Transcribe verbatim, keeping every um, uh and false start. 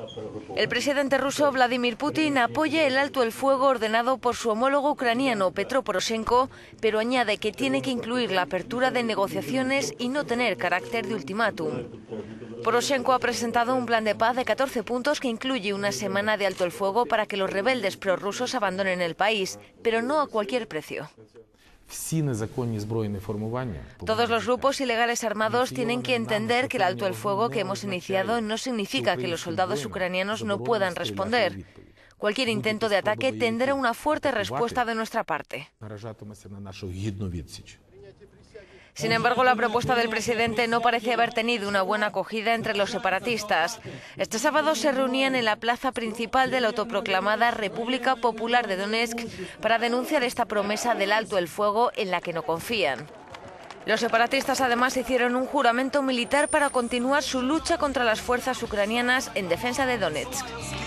El presidente ruso Vladimir Putin apoya el alto el fuego ordenado por su homólogo ucraniano Petro Poroshenko, pero añade que tiene que incluir la apertura de negociaciones y no tener carácter de ultimátum. Poroshenko ha presentado un plan de paz de catorce puntos que incluye una semana de alto el fuego para que los rebeldes prorrusos abandonen el país, pero no a cualquier precio. Todos los grupos ilegales armados tienen que entender que el alto el fuego que hemos iniciado no significa que los soldados ucranianos no puedan responder. Cualquier intento de ataque tendrá una fuerte respuesta de nuestra parte. Sin embargo, la propuesta del presidente no parece haber tenido una buena acogida entre los separatistas. Este sábado se reunían en la plaza principal de la autoproclamada República Popular de Donetsk para denunciar esta promesa del alto el fuego en la que no confían. Los separatistas además hicieron un juramento militar para continuar su lucha contra las fuerzas ucranianas en defensa de Donetsk.